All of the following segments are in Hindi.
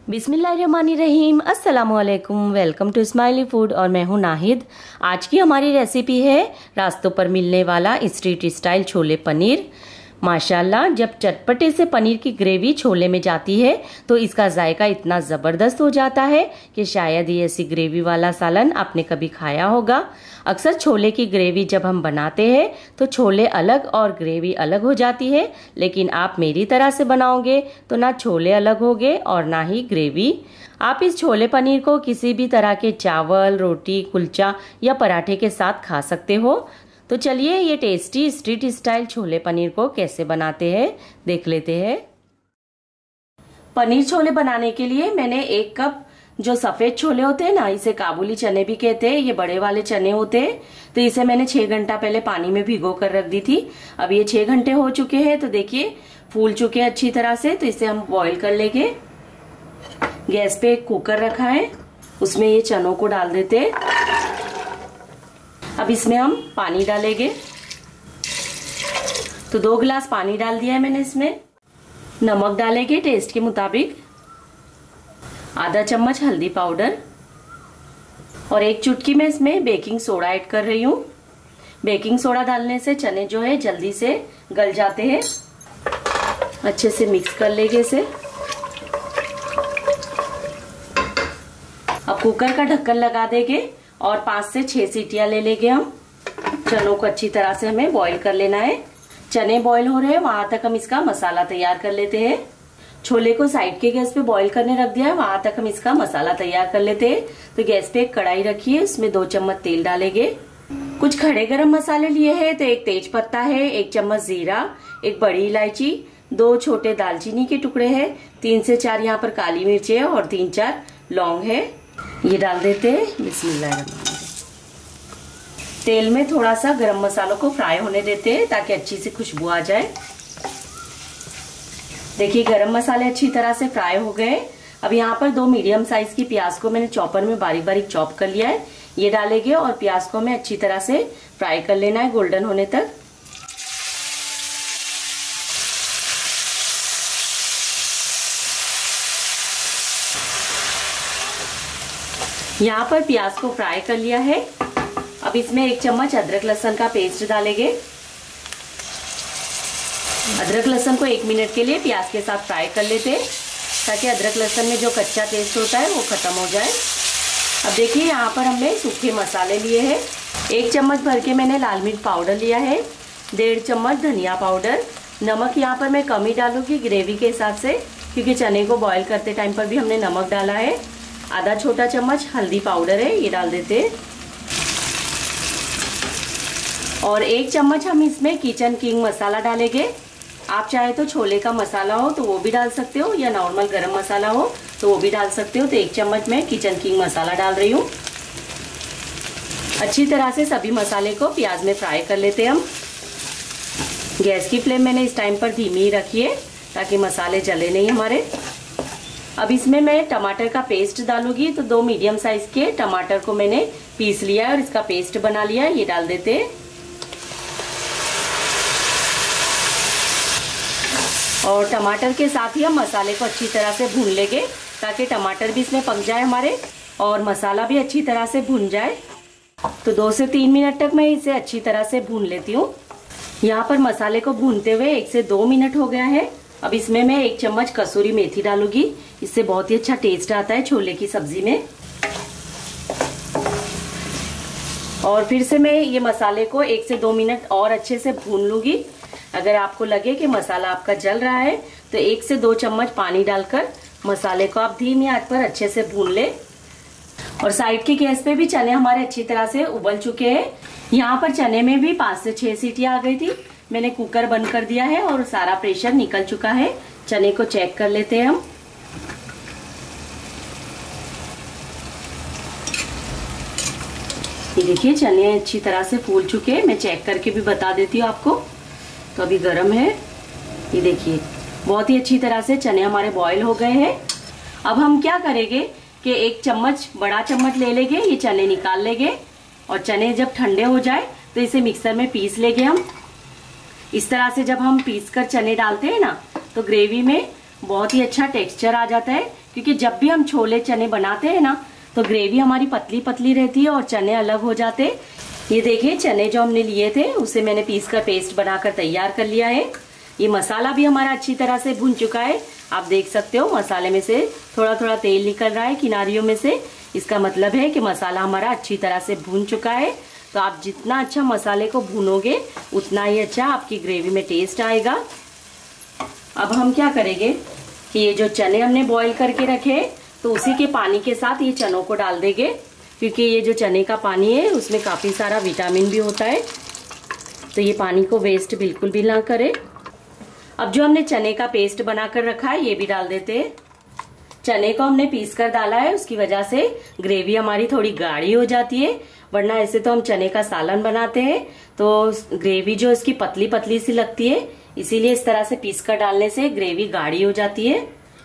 बिस्मिल्लाहिर्रहमानिर्रहीम, अस्सलामुअलैकुम। वेलकम टू स्माइली फूड और मैं हूं नाहिद। आज की हमारी रेसिपी है रास्तों पर मिलने वाला स्ट्रीट स्टाइल छोले पनीर। माशाल्लाह, जब चटपटे से पनीर की ग्रेवी छोले में जाती है तो इसका जायका इतना ज़बरदस्त हो जाता है कि शायद ये ऐसी ग्रेवी वाला सालन आपने कभी खाया होगा। अक्सर छोले की ग्रेवी जब हम बनाते हैं तो छोले अलग और ग्रेवी अलग हो जाती है, लेकिन आप मेरी तरह से बनाओगे तो ना छोले अलग होंगे और ना ही ग्रेवी। आप इस छोले पनीर को किसी भी तरह के चावल, रोटी, कुलचा या पराठे के साथ खा सकते हो। तो चलिए ये tasty street style chole paneer को कैसे बनाते हैं देख लेते हैं। पनीर छोले बनाने के लिए मैंने 1 कप जो सफेद छोले होते हैं ना, इसे काबुली चने भी कहते हैं, ये बड़े वाले चने होते हैं, तो इसे मैंने 6 घंटा पहले पानी में भिगो कर रख दी थी। अब ये 6 घंटे हो चुके हैं तो देखिए फूल चुके हैं अच्छी तरह से। तो इसे हम बॉईल कर लेंगे। गैस पे एक कुकर रखा है, उसमें ये चनों को डाल देते हैं। अब इसमें हम पानी डालेंगे। तो 2 गिलास पानी डाल दिया है मैंने। इसमें नमक डालेंगे टेस्ट के मुताबिक, आधा चम्मच हल्दी पाउडर और 1 चुटकी में इसमें बेकिंग सोडा ऐड कर रही हूँ। बेकिंग सोडा डालने से चने जो है जल्दी से गल जाते हैं। अच्छे से मिक्स कर लेंगे इसे। अब कुकर का ढक्कन लगा देंगे और 5 से 6 सीटियां ले लेंगे हम। चनों को अच्छी तरह से हमें बॉईल कर लेना है। चने बॉईल हो रहे हैं वहां तक हम इसका मसाला तैयार कर लेते हैं। छोले को साइड के गैस पे बॉईल करने रख दिया है, वहां तक हम इसका मसाला तैयार कर लेते हैं। तो गैस पे एक कढ़ाई रखी है, उसमें 2 चम्मच तेल डालेंगे। कुछ खड़े गरम मसाले लिए हैं, तो 1 तेज पत्ता है, 1 चम्मच जीरा, 1 बड़ी इलायची, 2 छोटे दालचीनी के टुकड़े हैं, 3 से 4 यहाँ पर काली मिर्च है और 3-4 लौंग है। ये डाल देते हैं। बिस्मिल्लाहिर्रहमानिर्रहीम। तेल में थोड़ा सा गरम मसालों को फ्राई होने देते हैं ताकि अच्छी सी खुशबू आ जाए। देखिए गरम मसाले अच्छी तरह से फ्राई हो गए। अब यहाँ पर 2 मीडियम साइज की प्याज को मैंने चॉपर में बारीक बारीक चॉप कर लिया है, ये डालेंगे और प्याज को हमें अच्छी तरह से फ्राई कर लेना है गोल्डन होने तक। यहाँ पर प्याज को फ्राई कर लिया है। अब इसमें 1 चम्मच अदरक लहसुन का पेस्ट डालेंगे। अदरक लहसुन को 1 मिनट के लिए प्याज के साथ फ्राई कर लेते हैं ताकि अदरक लहसुन में जो कच्चा टेस्ट होता है वो खत्म हो जाए। अब देखिए यहाँ पर हमने सूखे मसाले लिए हैं। 1 चम्मच भर के मैंने लाल मिर्च पाउडर लिया है, 1.5 चम्मच धनिया पाउडर। नमक यहाँ पर मैं कम ही डालूंगी ग्रेवी के हिसाब से, क्योंकि चने को बॉईल करते टाइम पर भी हमने नमक डाला है। आधा छोटा चम्मच हल्दी पाउडर है, ये डाल देते हैं। और 1 चम्मच हम इसमें किचन किंग मसाला डालेंगे। आप चाहे तो छोले का मसाला हो तो वो भी डाल सकते हो, या नॉर्मल गरम मसाला हो तो वो भी डाल सकते हो। तो 1 चम्मच मैं किचन किंग मसाला डाल रही हूँ। अच्छी तरह से सभी मसाले को प्याज में फ्राई कर लेते हैं हम। गैस की फ्लेम मैंने इस टाइम पर धीमी ही रखी है ताकि मसाले जले नहीं हमारे। अब इसमें मैं टमाटर का पेस्ट डालूंगी। तो 2 मीडियम साइज के टमाटर को मैंने पीस लिया है और इसका पेस्ट बना लिया है, ये डाल देते हैं। और टमाटर के साथ ही हम मसाले को अच्छी तरह से भून लेंगे ताकि टमाटर भी इसमें पक जाए हमारे और मसाला भी अच्छी तरह से भून जाए। तो 2 से 3 मिनट तक मैं इसे अच्छी तरह से भून लेती हूँ। यहाँ पर मसाले को भूनते हुए 1 से 2 मिनट हो गया है। अब इसमें मैं 1 चम्मच कसूरी मेथी डालूंगी, इससे बहुत ही अच्छा टेस्ट आता है छोले की सब्जी में। और फिर से मैं ये मसाले को 1 से 2 मिनट और अच्छे से भून लूंगी। अगर आपको लगे कि मसाला आपका जल रहा है तो 1 से 2 चम्मच पानी डालकर मसाले को आप धीमी आंच पर अच्छे से भून ले। और साइड के गैस पे भी चने हमारे अच्छी तरह से उबल चुके हैं। यहाँ पर चने में भी 5 से 6 सीटियां आ गई थी। मैंने कुकर बंद कर दिया है और सारा प्रेशर निकल चुका है। चने को चेक कर लेते हैं हम। ये देखिए चने अच्छी तरह से फूल चुके हैं। मैं चेक करके भी बता देती हूँ आपको। तो अभी गर्म है, ये देखिए बहुत ही अच्छी तरह से चने हमारे बॉईल हो गए हैं। अब हम क्या करेंगे कि 1 चम्मच बड़ा चम्मच ले लेंगे, ये चने निकाल लेंगे और चने जब ठंडे हो जाए तो इसे मिक्सर में पीस लेंगे हम। इस तरह से जब हम पीस कर चने डालते हैं ना तो ग्रेवी में बहुत ही अच्छा टेक्सचर आ जाता है, क्योंकि जब भी हम छोले चने बनाते हैं ना तो ग्रेवी हमारी पतली पतली रहती है और चने अलग हो जाते। ये देखिए चने जो हमने लिए थे उसे मैंने पीस कर पेस्ट बनाकर तैयार कर लिया है। ये मसाला भी हमारा अच्छी तरह से भुन चुका है। आप देख सकते हो मसाले में से थोड़ा थोड़ा तेल निकल रहा है किनारियों में से। इसका मतलब है कि मसाला हमारा अच्छी तरह से भुन चुका है। तो आप जितना अच्छा मसाले को भूनोगे उतना ही अच्छा आपकी ग्रेवी में टेस्ट आएगा। अब हम क्या करेंगे कि ये जो चने हमने बॉईल करके रखे तो उसी के पानी के साथ ये चनों को डाल देंगे, क्योंकि ये जो चने का पानी है उसमें काफी सारा विटामिन भी होता है। तो ये पानी को वेस्ट बिल्कुल भी ना करें। अब जो हमने चने का पेस्ट बनाकर रखा है ये भी डाल देते हैं। चने को हमने पीस कर डाला है, उसकी वजह से ग्रेवी हमारी थोड़ी गाढ़ी हो जाती है। वरना ऐसे तो हम चने का सालन बनाते हैं तो ग्रेवी जो इसकी पतली पतली सी लगती है, इसीलिए इस तरह से पीस कर डालने से ग्रेवी गाढ़ी हो जाती है।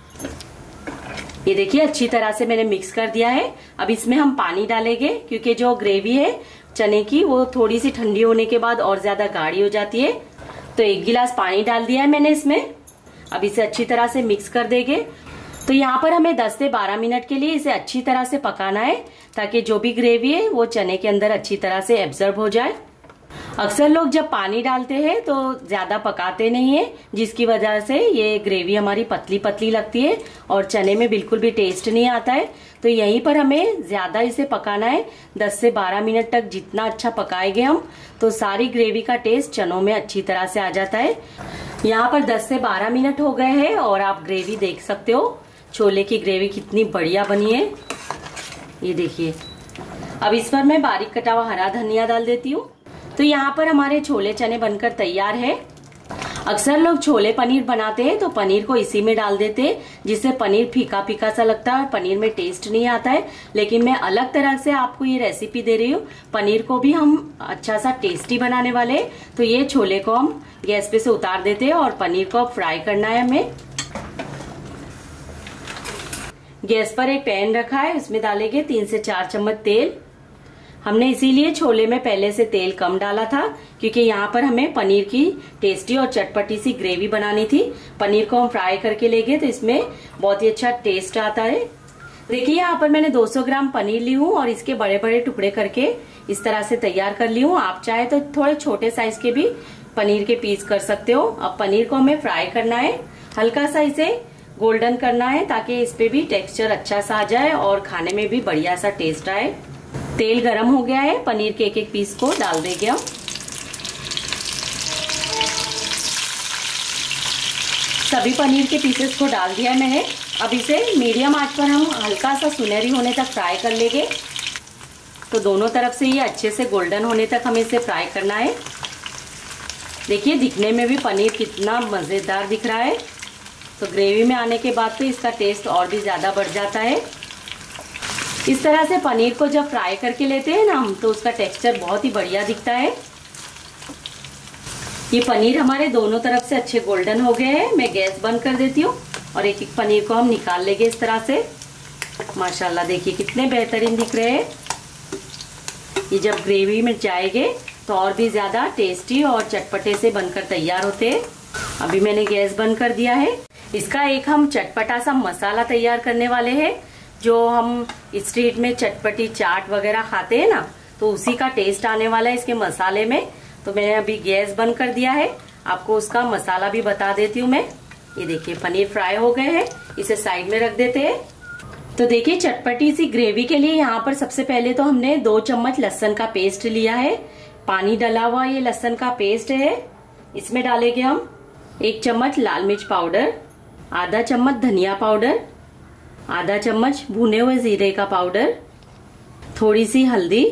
ये देखिए अच्छी तरह से मैंने मिक्स कर दिया है। अब इसमें हम पानी डालेंगे, क्योंकि जो ग्रेवी है चने की वो थोड़ी सी ठंडी होने के बाद और ज्यादा गाढ़ी हो जाती है। तो 1 गिलास पानी डाल दिया है मैंने इसमें। अब इसे अच्छी तरह से मिक्स कर देंगे। तो यहाँ पर हमें 10 से 12 मिनट के लिए इसे अच्छी तरह से पकाना है, ताकि जो भी ग्रेवी है वो चने के अंदर अच्छी तरह से एब्जॉर्ब हो जाए। अक्सर लोग जब पानी डालते हैं तो ज्यादा पकाते नहीं है, जिसकी वजह से ये ग्रेवी हमारी पतली पतली लगती है और चने में बिल्कुल भी टेस्ट नहीं आता है। तो यहीं पर हमें ज्यादा इसे पकाना है, 10 से 12 मिनट तक। जितना अच्छा पकाएंगे हम तो सारी ग्रेवी का टेस्ट चनों में अच्छी तरह से आ जाता है। यहाँ पर 10 से 12 मिनट हो गए हैं और आप ग्रेवी देख सकते हो, छोले की ग्रेवी कितनी बढ़िया बनी है। ये देखिए। अब इस पर मैं बारीक कटा हुआ हरा धनिया डाल देती हूँ। तो यहाँ पर हमारे छोले चने बनकर तैयार है। अक्सर लोग छोले पनीर बनाते हैं तो पनीर को इसी में डाल देते हैं, जिससे पनीर फीका फीका सा लगता है और पनीर में टेस्ट नहीं आता है। लेकिन मैं अलग तरह से आपको ये रेसिपी दे रही हूँ। पनीर को भी हम अच्छा सा टेस्टी बनाने वाले हैं। तो ये छोले को हम गैस पे से उतार देते हैं और पनीर को अब फ्राई करना है हमें। गैस पर एक पैन रखा है, उसमें डालेंगे 3 से 4 चम्मच तेल। हमने इसीलिए छोले में पहले से तेल कम डाला था, क्योंकि यहाँ पर हमें पनीर की टेस्टी और चटपटी सी ग्रेवी बनानी थी। पनीर को हम फ्राई करके लेंगे तो इसमें बहुत ही अच्छा टेस्ट आता है। देखिए यहाँ पर मैंने 200 ग्राम पनीर ली हूँ और इसके बड़े बड़े टुकड़े करके इस तरह से तैयार कर ली हूँ। आप चाहे तो थोड़े छोटे साइज के भी पनीर के पीस कर सकते हो। अब पनीर को हमें फ्राई करना है, हल्का सा इसे गोल्डन करना है, ताकि इस पे भी टेक्सचर अच्छा सा आ जाए और खाने में भी बढ़िया सा टेस्ट आए। तेल गरम हो गया है, पनीर के एक एक पीस को डाल देंगे हम। सभी पनीर के पीसेस को डाल दिया है मैंने। अब इसे मीडियम आंच पर हम हल्का सा सुनहरी होने तक फ्राई कर लेंगे। तो दोनों तरफ से ये अच्छे से गोल्डन होने तक हमें इसे फ्राई करना है। देखिए दिखने में भी पनीर कितना मजेदार दिख रहा है। तो ग्रेवी में आने के बाद तो इसका टेस्ट और भी ज्यादा बढ़ जाता है। इस तरह से पनीर को जब फ्राई करके लेते हैं ना हम, तो उसका टेक्सचर बहुत ही बढ़िया दिखता है। ये पनीर हमारे दोनों तरफ से अच्छे गोल्डन हो गए हैं। मैं गैस बंद कर देती हूँ और एक एक पनीर को हम निकाल लेंगे इस तरह से। माशाल्लाह देखिए कितने बेहतरीन दिख रहे हैं। ये जब ग्रेवी में जाएंगे तो और भी ज्यादा टेस्टी और चटपटे से बनकर तैयार होते हैं। अभी मैंने गैस बंद कर दिया है। इसका एक हम चटपटा सा मसाला तैयार करने वाले हैं। जो हम स्ट्रीट में चटपटी चाट वगैरह खाते हैं ना, तो उसी का टेस्ट आने वाला है इसके मसाले में। तो मैंने अभी गैस बंद कर दिया है। आपको उसका मसाला भी बता देती हूँ मैं। ये देखिए पनीर फ्राई हो गए हैं, इसे साइड में रख देते हैं। तो देखिए चटपटी सी ग्रेवी के लिए यहाँ पर सबसे पहले तो हमने 2 चम्मच लहसुन का पेस्ट लिया है। पानी डला हुआ ये लहसुन का पेस्ट है। इसमें डालेंगे हम 1 चम्मच लाल मिर्च पाउडर, आधा चम्मच धनिया पाउडर, आधा चम्मच भुने हुए जीरे का पाउडर, थोड़ी सी हल्दी,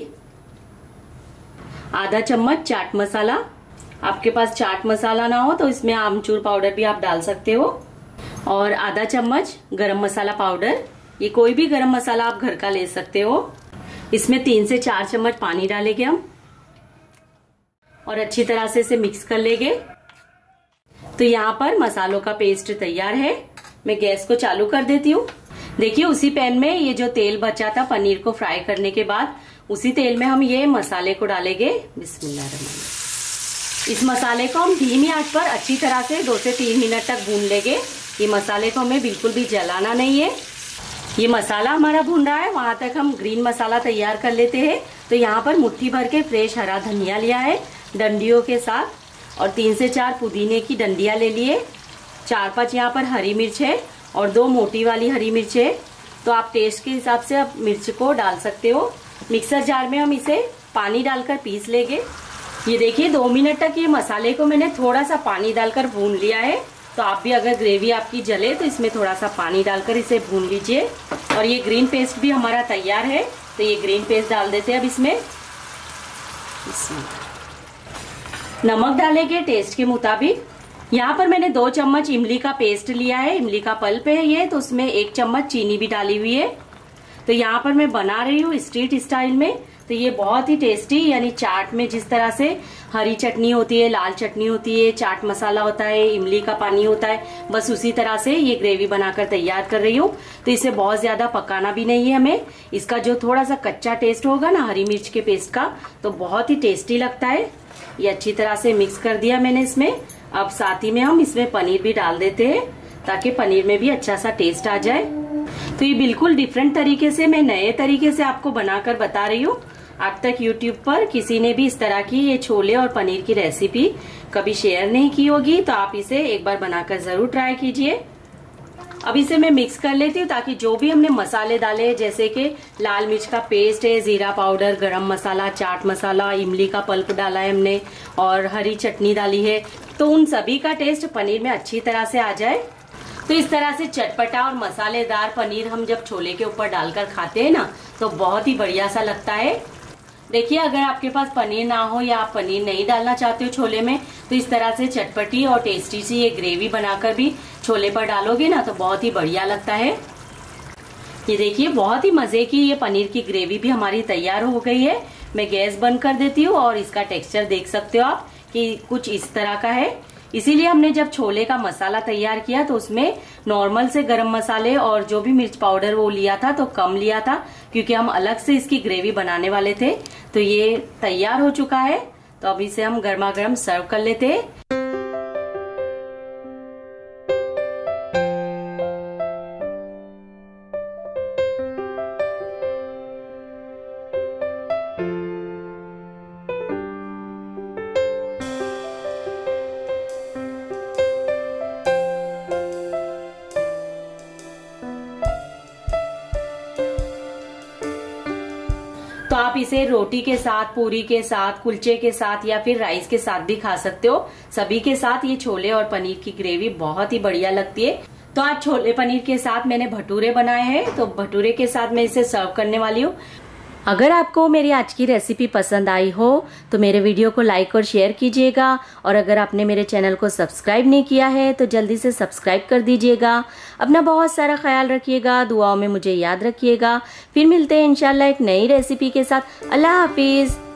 आधा चम्मच चाट मसाला। आपके पास चाट मसाला ना हो तो इसमें आमचूर पाउडर भी आप डाल सकते हो, और आधा चम्मच गरम मसाला पाउडर। ये कोई भी गरम मसाला आप घर का ले सकते हो। इसमें 3 से 4 चम्मच पानी डालेंगे हम और अच्छी तरह से इसे मिक्स कर लेंगे। तो यहाँ पर मसालों का पेस्ट तैयार है। मैं गैस को चालू कर देती हूँ। देखिए उसी पैन में ये जो तेल बचा था पनीर को फ्राई करने के बाद, उसी तेल में हम ये मसाले को डालेंगे। बिस्मिल्लाहिर्रहमानिर्रहीम। इस मसाले को हम धीमी आंच पर अच्छी तरह से 2 से 3 मिनट तक भून लेंगे। ये मसाले को हमें बिल्कुल भी जलाना नहीं है। ये मसाला हमारा भून रहा है, वहां तक हम ग्रीन मसाला तैयार कर लेते हैं। तो यहाँ पर मुट्ठी भर के फ्रेश हरा धनिया लिया है डंडियों के साथ, और 3 से 4 पुदीने की डंडियाँ ले लिए। 4-5 यहाँ पर हरी मिर्च है और 2 मोटी वाली हरी मिर्च है। तो आप टेस्ट के हिसाब से आप मिर्च को डाल सकते हो। मिक्सर जार में हम इसे पानी डालकर पीस लेंगे। ये देखिए 2 मिनट तक ये मसाले को मैंने थोड़ा सा पानी डालकर भून लिया है। तो आप भी अगर ग्रेवी आपकी जले तो इसमें थोड़ा सा पानी डालकर इसे भून लीजिए। और ये ग्रीन पेस्ट भी हमारा तैयार है, तो ये ग्रीन पेस्ट डाल देते हैं अब इसमें। नमक डालेंगे टेस्ट के मुताबिक। यहाँ पर मैंने 2 चम्मच इमली का पेस्ट लिया है, इमली का पल्प है ये, तो उसमें 1 चम्मच चीनी भी डाली हुई है। तो यहाँ पर मैं बना रही हूँ स्ट्रीट स्टाइल में। तो ये बहुत ही टेस्टी, यानी चाट में जिस तरह से हरी चटनी होती है, लाल चटनी होती है, चाट मसाला होता है, इमली का पानी होता है, बस उसी तरह से ये ग्रेवी बनाकर तैयार कर रही हूँ। तो इसे बहुत ज्यादा पकाना भी नहीं है हमें। इसका जो थोड़ा सा कच्चा टेस्ट होगा ना हरी मिर्च के पेस्ट का, तो बहुत ही टेस्टी लगता है। ये अच्छी तरह से मिक्स कर दिया मैंने इसमें। अब साथ ही में हम इसमें पनीर भी डाल देते हैं, ताकि पनीर में भी अच्छा सा टेस्ट आ जाए। तो ये बिल्कुल डिफरेंट तरीके से, मैं नए तरीके से आपको बनाकर बता रही हूँ। आज तक YouTube पर किसी ने भी इस तरह की ये छोले और पनीर की रेसिपी कभी शेयर नहीं की होगी, तो आप इसे एक बार बनाकर जरूर ट्राई कीजिए। अब इसे मैं मिक्स कर लेती हूँ, ताकि जो भी हमने मसाले डाले, जैसे कि लाल मिर्च का पेस्ट है, जीरा पाउडर, गरम मसाला, चाट मसाला, इमली का पल्प डाला है हमने, और हरी चटनी डाली है, तो उन सभी का टेस्ट पनीर में अच्छी तरह से आ जाए। तो इस तरह से चटपटा और मसालेदार पनीर हम जब छोले के ऊपर डालकर खाते हैं ना, तो बहुत ही बढ़िया सा लगता है। देखिए अगर आपके पास पनीर ना हो या आप पनीर नहीं डालना चाहते हो छोले में, तो इस तरह से चटपटी और टेस्टी सी ये ग्रेवी बनाकर भी छोले पर डालोगे ना, तो बहुत ही बढ़िया लगता है। ये देखिए बहुत ही मजे की ये पनीर की ग्रेवी भी हमारी तैयार हो गई है। मैं गैस बंद कर देती हूँ, और इसका टेक्सचर देख सकते हो आप कि कुछ इस तरह का है। इसीलिए हमने जब छोले का मसाला तैयार किया तो उसमें नॉर्मल से गरम मसाले और जो भी मिर्च पाउडर वो लिया था तो कम लिया था, क्योंकि हम अलग से इसकी ग्रेवी बनाने वाले थे। तो ये तैयार हो चुका है, तो अब इसे हम गर्मा गर्म सर्व कर लेते हैं। तो आप इसे रोटी के साथ, पूरी के साथ, कुलचे के साथ या फिर राइस के साथ भी खा सकते हो। सभी के साथ ये छोले और पनीर की ग्रेवी बहुत ही बढ़िया लगती है। तो आज छोले पनीर के साथ मैंने भटूरे बनाए हैं, तो भटूरे के साथ मैं इसे सर्व करने वाली हूँ। अगर आपको मेरी आज की रेसिपी पसंद आई हो तो मेरे वीडियो को लाइक और शेयर कीजिएगा, और अगर आपने मेरे चैनल को सब्सक्राइब नहीं किया है तो जल्दी से सब्सक्राइब कर दीजिएगा। अपना बहुत सारा ख्याल रखिएगा, दुआओं में मुझे याद रखिएगा। फिर मिलते हैं इंशाल्लाह एक नई रेसिपी के साथ। अल्लाह हाफिज।